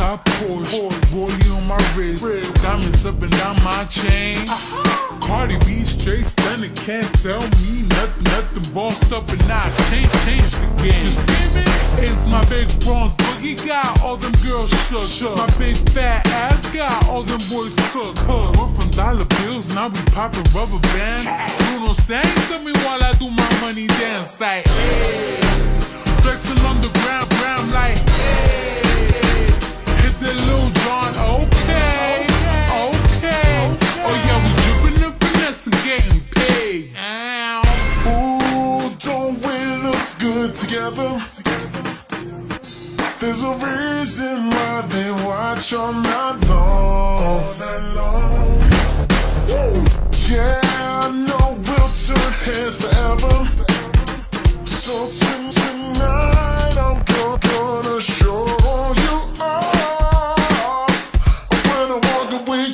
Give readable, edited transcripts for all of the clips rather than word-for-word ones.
got Porsche, rollie on my wrist, diamonds up and down my chain. Cardi B straight stunning, can't tell me nothing. Bossed up and I changed the game. You screaming? It's my big bronze boogie, got all them girls shook. My big fat ass got all them boys cooked. We're from dollar bills, now we popping rubber bands. Bruno sang to me while I do my money dance like, hey. Flexing on the ground like, hey. Hit the Lil Jon, okay. Oh yeah, we drippin' the finesse and getting paid. Ooh, don't we look good together? There's a reason why they watch all night long. Yeah, I know we'll turn heads forever. So tonight I'm gonna show you off. When I walk away,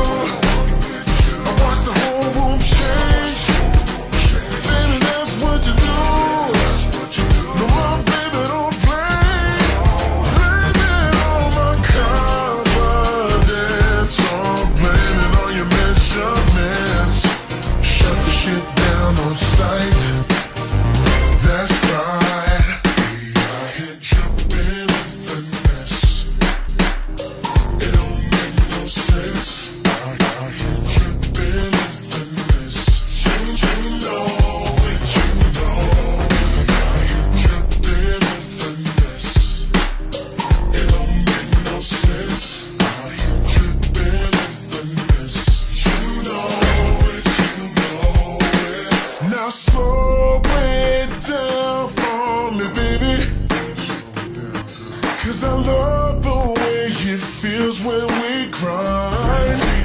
I watch the whole room change. Baby, that's what you do. No, my baby don't play. Blaming all my confidence. I'm blaming all your measurements. Shut the shit down on sight. That's right. We out here dripping with finesse. It don't make no sense. Out here dripping with finesse. You know it, you know. Out here dripping with finesse. It don't make no sense. Out here dripping with finesse. You know it, you know it. Now slow it down for me, baby. 'Cause I love the way it feels when we grind.